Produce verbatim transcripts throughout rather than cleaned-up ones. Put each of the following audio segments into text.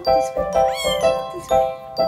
This way. This way.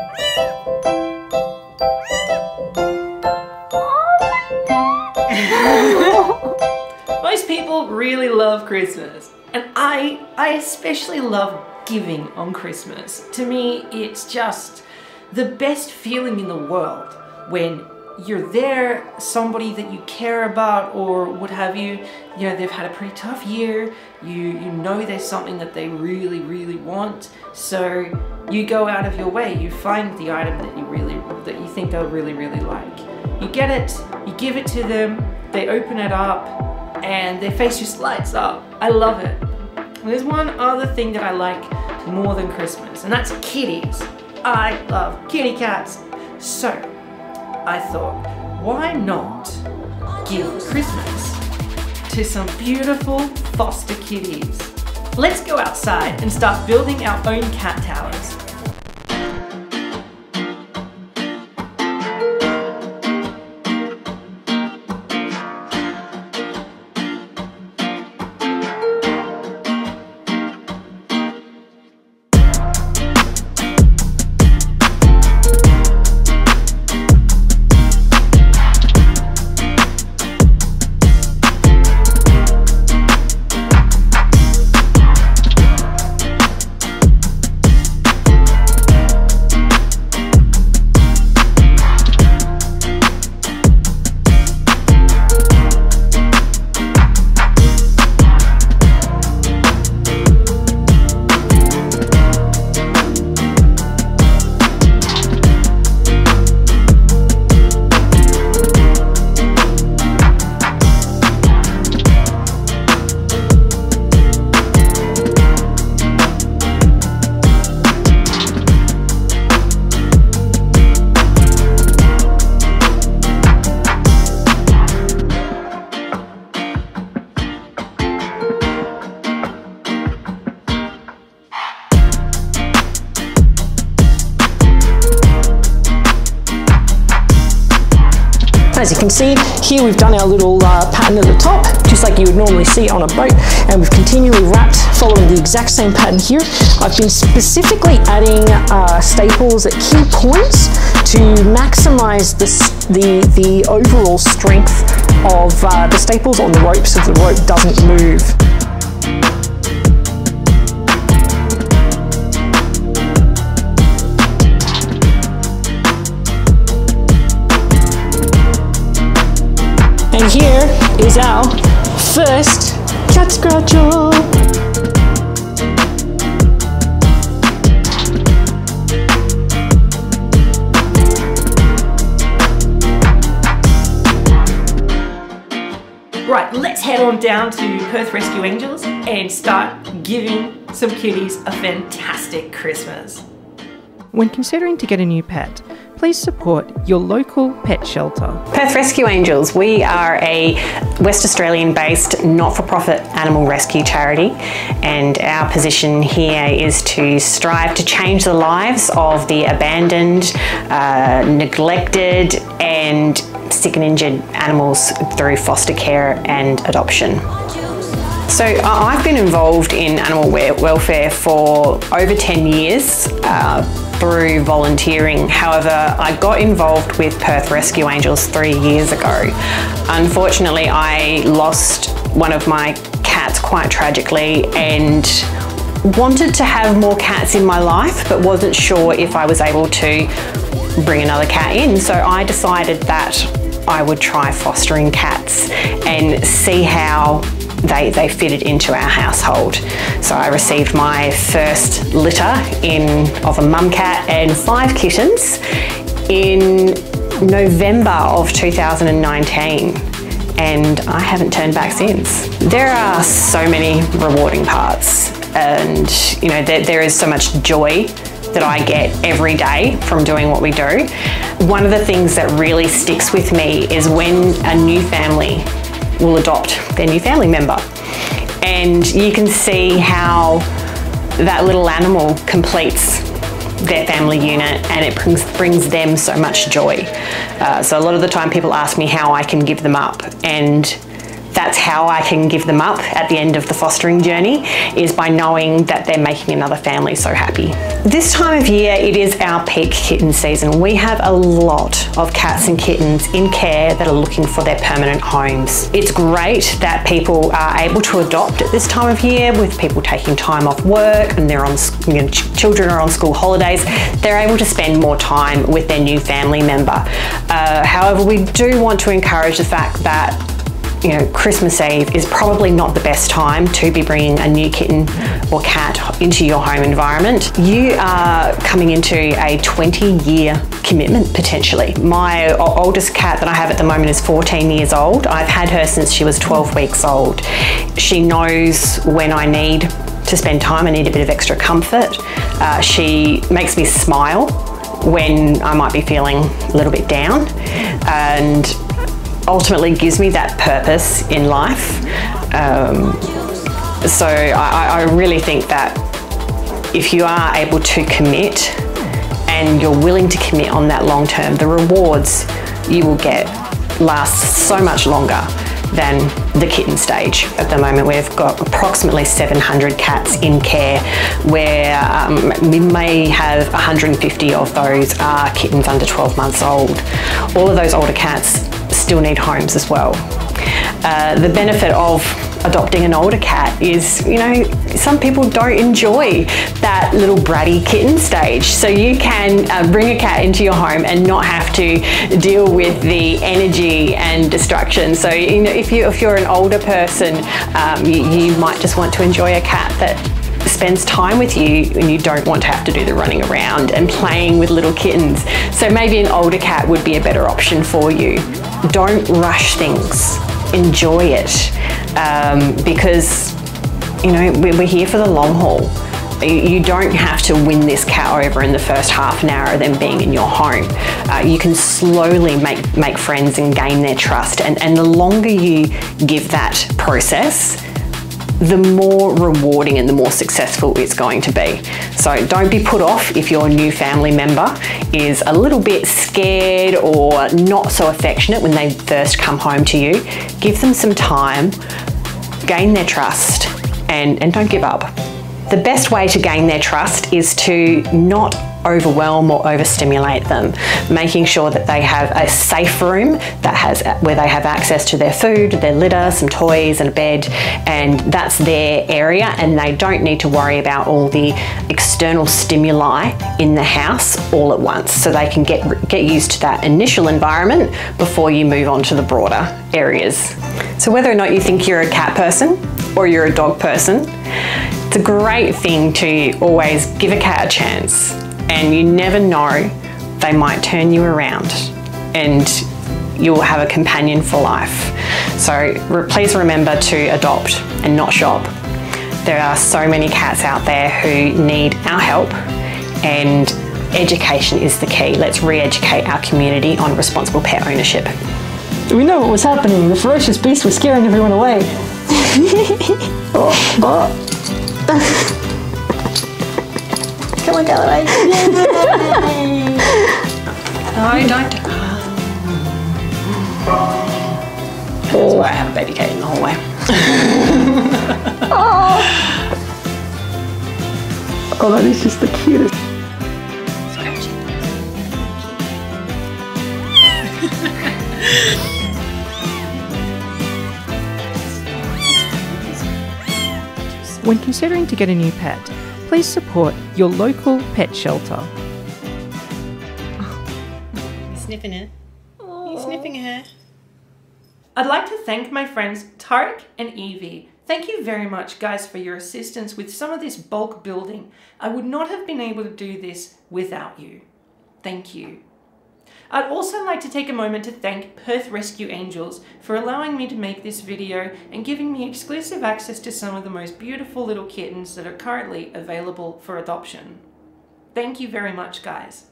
Most people really love Christmas, and I, I especially love giving on Christmas. To me, it's just the best feeling in the world when you're there, somebody that you care about or what have you, you know, they've had a pretty tough year, you, you know there's something that they really, really want, so you go out of your way, you find the item that you really, that you think they'll really, really like. You get it, you give it to them, they open it up, and their face just lights up. I love it. And there's one other thing that I like more than Christmas, and that's kitties. I love kitty cats. So I thought, why not give Christmas to some beautiful foster kitties? Let's go outside and start building our own cat towers. As you can see, here we've done our little uh, pattern at the top, just like you would normally see on a boat, and we've continually wrapped following the exact same pattern here. I've been specifically adding uh, staples at key points to maximize the, the, the overall strength of uh, the staples on the rope so the rope doesn't move. And here is our first cat scratcher. Right, let's head on down to Perth Rescue Angels and start giving some kitties a fantastic Christmas. When considering to get a new pet, please support your local pet shelter. Perth Rescue Angels, we are a West Australian based not-for-profit animal rescue charity, and our position here is to strive to change the lives of the abandoned, uh, neglected and sick and injured animals through foster care and adoption. So I've been involved in animal welfare for over ten years uh, through volunteering. However, I got involved with Perth Rescue Angels three years ago. Unfortunately, I lost one of my cats quite tragically and wanted to have more cats in my life, but wasn't sure if I was able to bring another cat in. So I decided that I would try fostering cats and see how They, they fitted into our household. So I received my first litter in of a mum cat and five kittens in November of two thousand nineteen, and I haven't turned back since. There are so many rewarding parts, and you know there, there is so much joy that I get every day from doing what we do. One of the things that really sticks with me is when a new family will adopt their new family member, and you can see how that little animal completes their family unit, and it brings, brings them so much joy. Uh, so a lot of the time people ask me how I can give them up, and that's how I can give them up at the end of the fostering journey, is by knowing that they're making another family so happy. This time of year, it is our peak kitten season. We have a lot of cats and kittens in care that are looking for their permanent homes. It's great that people are able to adopt at this time of year, with people taking time off work and they're on, you know, ch children are on school holidays. They're able to spend more time with their new family member. Uh, however, we do want to encourage the fact that, you know, Christmas Eve is probably not the best time to be bringing a new kitten or cat into your home environment. You are coming into a twenty year commitment potentially. My oldest cat that I have at the moment is fourteen years old. I've had her since she was twelve weeks old. She knows when I need to spend time, I need a bit of extra comfort. Uh, she makes me smile when I might be feeling a little bit down, and ultimately gives me that purpose in life. Um, so I, I really think that if you are able to commit and you're willing to commit on that long term, the rewards you will get last so much longer than the kitten stage. At the moment, we've got approximately seven hundred cats in care, where um, we may have one hundred fifty of those are kittens under twelve months old. All of those older cats still need homes as well. Uh, the benefit of adopting an older cat is, you know, some people don't enjoy that little bratty kitten stage. So you can uh, bring a cat into your home and not have to deal with the energy and destruction. So, you know, if, you, if you're an older person, um, you, you might just want to enjoy a cat that spends time with you and you don't want to have to do the running around and playing with little kittens. So maybe an older cat would be a better option for you. Don't rush things. Enjoy it, um, because, you know, we're here for the long haul. You don't have to win this cat over in the first half an hour of them being in your home. Uh, you can slowly make, make friends and gain their trust. And, and the longer you give that process, the more rewarding and the more successful it's going to be. So don't be put off if your new family member is a little bit scared or not so affectionate when they first come home to you. Give them some time, gain their trust, and, and don't give up. The best way to gain their trust is to not overwhelm or overstimulate them, making sure that they have a safe room that has where they have access to their food, their litter, some toys and a bed, and that's their area, and they don't need to worry about all the external stimuli in the house all at once. So they can get get used to that initial environment before you move on to the broader areas. So whether or not you think you're a cat person or you're a dog person, it's a great thing to always give a cat a chance. And you never know, they might turn you around and you'll have a companion for life. So re please remember to adopt and not shop. There are so many cats out there who need our help, and education is the key. Let's re-educate our community on responsible pet ownership. We know what was happening. The ferocious beast was scaring everyone away. oh, oh. Come on, Callaway. No, don't. That's why I have a baby cat in the hallway. oh. oh, that is just the cutest. When considering to get a new pet, please support your local pet shelter. You sniffing it? You sniffing her? I'd like to thank my friends Tarek and Evie. Thank you very much, guys, for your assistance with some of this bulk building. I would not have been able to do this without you. Thank you. I'd also like to take a moment to thank Perth Rescue Angels for allowing me to make this video and giving me exclusive access to some of the most beautiful little kittens that are currently available for adoption. Thank you very much, guys.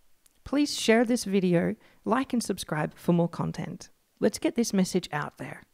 Please share this video, like and subscribe for more content. Let's get this message out there.